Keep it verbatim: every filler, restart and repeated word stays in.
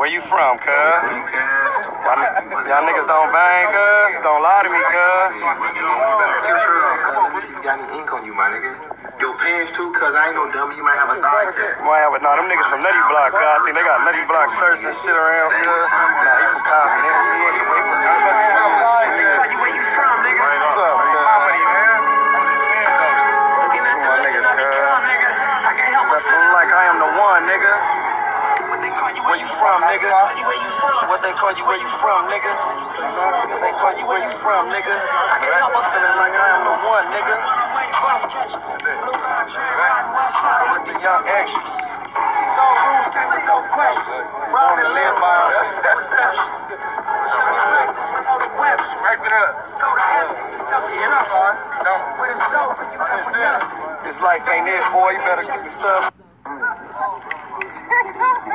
Where you from, cuz? Y'all niggas don't bang, cuz? Don't lie to me, cuz. You got any ink on you, my nigga? Your pants too, cuz I ain't no dummy. You might have a thigh tag. Might have a, nah, them niggas from Nutty Block, cuz. I think they got Nutty Block shirts and shit around, cuz. Nah, he from Compton. He, he, he, he, Where you from, nigga? What's up, cuz? My niggas, cuz. That feel like I am the one, nigga. Where you from, nigga? What they call you, where you from, nigga? What they call you, where you from, nigga? I'm feeling like I am the one, nigga. With the young extras. These old rules came with no questions. Born to live by our perceptions. Wrap it up. This life ain't it, boy. You better get the sub.